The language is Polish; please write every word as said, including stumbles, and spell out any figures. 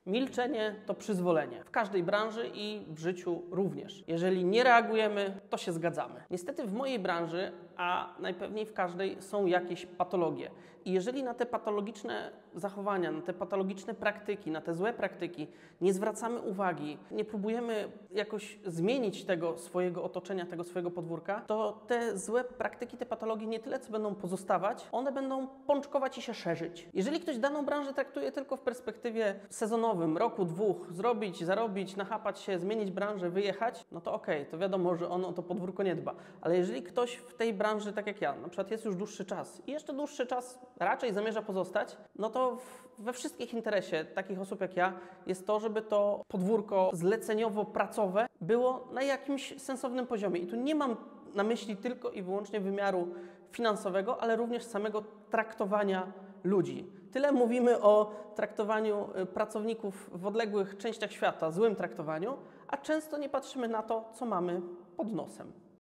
Milczenie to przyzwolenie. W każdej branży i w życiu również. Jeżeli nie reagujemy, to się zgadzamy. Niestety w mojej branży, a najpewniej w każdej, są jakieś patologie. I jeżeli na te patologiczne zachowania, na te patologiczne praktyki, na te złe praktyki nie zwracamy uwagi, nie próbujemy jakoś zmienić tego swojego otoczenia, tego swojego podwórka, to te złe praktyki, te patologie nie tyle co będą pozostawać, one będą pączkować i się szerzyć. Jeżeli ktoś daną branżę traktuje tylko w perspektywie sezonowym, roku, dwóch, zrobić, zarobić, nachapać się, zmienić branżę, wyjechać, no to okej, okay, to wiadomo, że on o to podwórko nie dba. Ale jeżeli ktoś w tej branży, tak jak ja, na przykład jest już dłuższy czas i jeszcze dłuższy czas raczej zamierza pozostać, no to w, we wszystkich interesie takich osób jak ja jest to, żeby to podwórko zleceniowo-pracowe było na jakimś sensownym poziomie. I tu nie mam na myśli tylko i wyłącznie wymiaru finansowego, ale również samego traktowania ludzi. Tyle mówimy o traktowaniu pracowników w odległych częściach świata, złym traktowaniu, a często nie patrzymy na to, co mamy pod nosem.